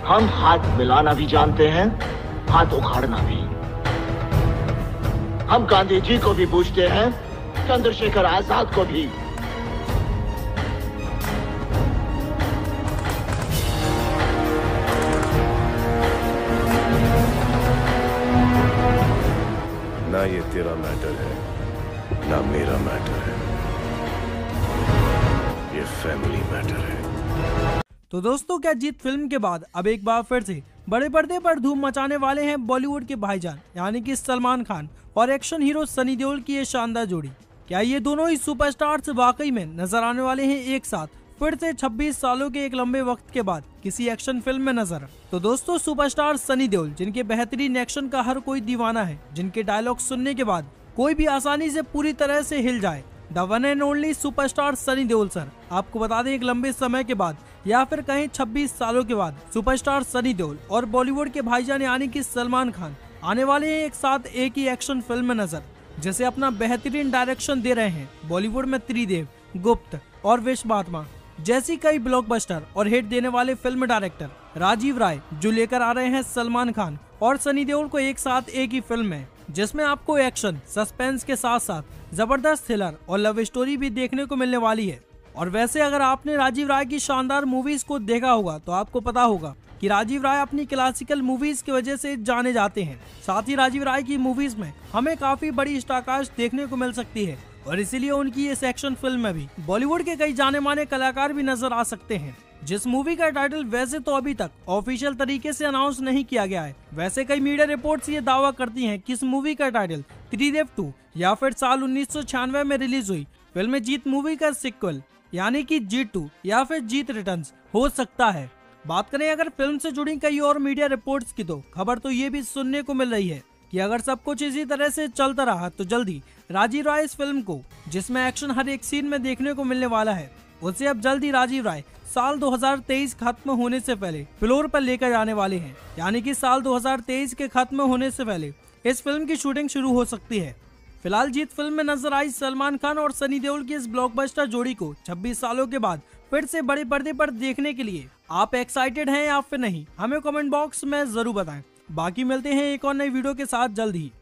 हम हाथ मिलाना भी जानते हैं, हाथ उखाड़ना भी। हम गांधी जी को भी पूछते हैं, चंद्रशेखर आजाद को भी। ना ये तेरा मैटर है, ना मेरा मैटर है, ये फैमिली मैटर है। तो दोस्तों, क्या जीत फिल्म के बाद अब एक बार फिर से बड़े पर्दे पर धूम मचाने वाले हैं बॉलीवुड के भाईजान यानी कि सलमान खान और एक्शन हीरो सनी देओल की ये शानदार जोड़ी। क्या ये दोनों ही सुपरस्टार्स वाकई में नजर आने वाले हैं एक साथ फिर से 26 सालों के एक लंबे वक्त के बाद किसी एक्शन फिल्म में नजर? तो दोस्तों, सुपरस्टार सनी देओल जिनके बेहतरीन एक्शन का हर कोई दीवाना है, जिनके डायलॉग सुनने के बाद कोई भी आसानी से पूरी तरह से हिल जाए, the one and only superstar Sunny Deol sir. आपको बता दें, एक लंबे समय के बाद या फिर कहीं 26 सालों के बाद सुपरस्टार सनी देओल और बॉलीवुड के भाईजान यानी कि सलमान खान आने वाले हैं एक साथ एक ही एक्शन फिल्म में नजर, जिसे अपना बेहतरीन डायरेक्शन दे रहे हैं बॉलीवुड में त्रिदेव, गुप्त और विश्वात्मा जैसी कई ब्लॉकबस्टर और हिट देने वाले फिल्म डायरेक्टर राजीव राय, जो लेकर आ रहे हैं सलमान खान और सनी देओल को एक साथ एक ही फिल्म में, जिसमें आपको एक्शन, सस्पेंस के साथ साथ जबरदस्त थ्रिलर और लव स्टोरी भी देखने को मिलने वाली है। और वैसे अगर आपने राजीव राय की शानदार मूवीज को देखा होगा तो आपको पता होगा कि राजीव राय अपनी क्लासिकल मूवीज की वजह से जाने जाते हैं। साथ ही राजीव राय की मूवीज में हमें काफी बड़ी स्टारकास्ट देखने को मिल सकती है और इसीलिए उनकी इस एक्शन फिल्म में भी बॉलीवुड के कई जाने माने कलाकार भी नजर आ सकते हैं। जिस मूवी का टाइटल वैसे तो अभी तक ऑफिशियल तरीके से अनाउंस नहीं किया गया है, वैसे कई मीडिया रिपोर्ट्स ये दावा करती हैं कि इस मूवी का टाइटल त्रिदेव 2 या फिर साल 1996 में रिलीज हुई फिल्म जीत मूवी का सिक्वल यानी कि जीत 2 या फिर जीत रिटर्न्स हो सकता है। बात करें अगर फिल्म से जुड़ी कई और मीडिया रिपोर्ट्स की, तो खबर तो ये भी सुनने को मिल रही है कि अगर सब कुछ इसी तरह से चलता रहा तो जल्दी राजीव राय इस फिल्म को, जिसमें एक्शन हर एक सीन में देखने को मिलने वाला है, उसे अब जल्दी राजीव राय साल 2023 खत्म होने से पहले फ्लोर पर लेकर जाने वाले हैं। यानी कि साल 2023 के खत्म होने से पहले इस फिल्म की शूटिंग शुरू हो सकती है। फिलहाल जीत फिल्म में नजर आई सलमान खान और सनी देओल की इस ब्लॉकबस्टर जोड़ी को 26 सालों के बाद फिर से बड़े पर्दे पर देखने के लिए आप एक्साइटेड हैं या फिर नहीं, हमें कमेंट बॉक्स में जरूर बताएं। बाकी मिलते हैं एक और नई वीडियो के साथ जल्द ही।